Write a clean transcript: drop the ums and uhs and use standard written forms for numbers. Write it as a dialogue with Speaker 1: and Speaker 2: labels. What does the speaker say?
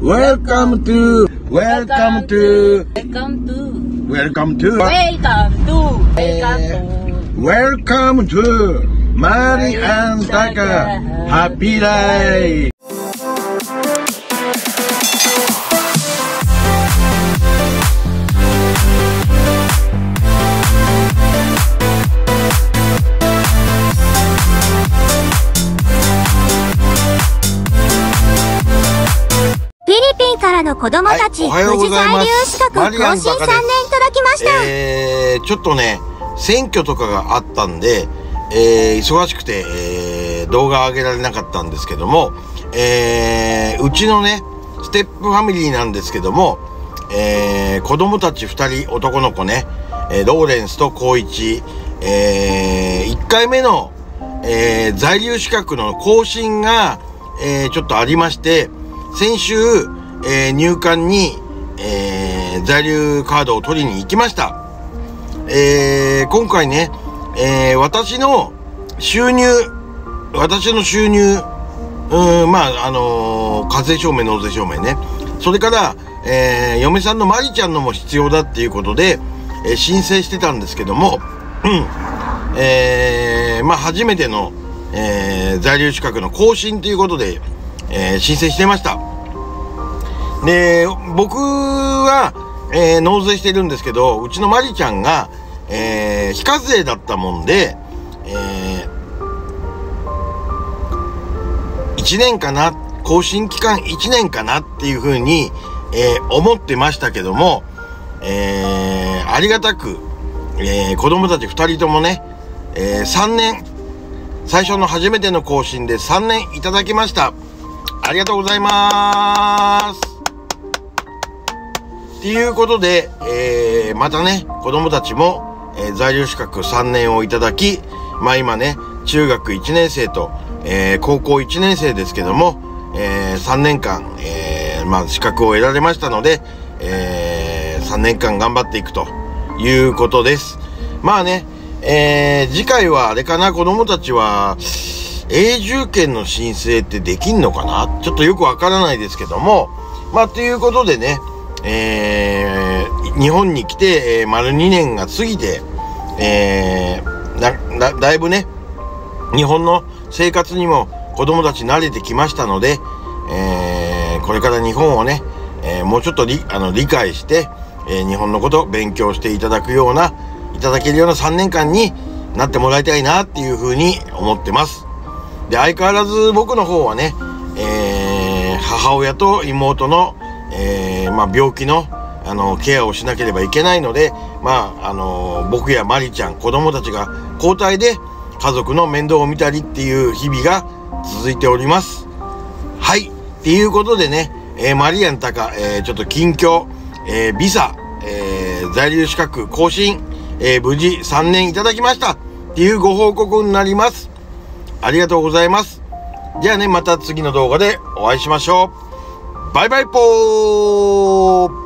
Speaker 1: Welcome to
Speaker 2: Welcome to
Speaker 1: Mari and Taka Happy Life。
Speaker 3: フィリピンからの子供たち、無事在留資格更新3年いただきました。
Speaker 1: ちょっとね、選挙とかがあったんで、忙しくて、動画上げられなかったんですけども、うちのね、ステップファミリーなんですけども、子供たち2人、男の子ね、ローレンスと光一、1回目の、在留資格の更新が、ちょっとありまして、先週、入管に、在留カードを取りに行きました。今回ね、私の収入、課税証明、納税証明ね。それから、嫁さんのマリちゃんのも必要だっていうことで、申請してたんですけども、初めての、在留資格の更新ということで、申請してました。で、僕は、納税してるんですけど、うちのマリちゃんが、非課税だったもんで、1年かな、更新期間1年かなっていうふうに、思ってましたけども、ありがたく、子供たち2人ともね、3年、最初の初めての更新で3年いただきました。ありがとうございます。ということで、またね、子供たちも、在留資格3年をいただき、今ね、中学1年生と、高校1年生ですけども、3年間、資格を得られましたので、3年間頑張っていくということです。次回はあれかな、子供たちは、永住権の申請ってできんのかな、ちょっとよくわからないですけども、ということでね、日本に来て、丸2年が過ぎて、だいぶね、日本の生活にも子供たち慣れてきましたので、これから日本をね、もうちょっと理解して、日本のことを勉強していただけるような3年間になってもらいたいなっていうふうに思ってます。で、相変わらず僕の方はね、母親と妹の、病気の、ケアをしなければいけないので、僕やマリちゃん、子供たちが交代で家族の面倒を見たりっていう日々が続いております。はい。っていうことでね、マリアンタカ、ちょっと近況、ビザ、在留資格更新、無事3年いただきましたっていうご報告になります。ありがとうございます。じゃあね、また次の動画でお会いしましょう。バイバイぽー。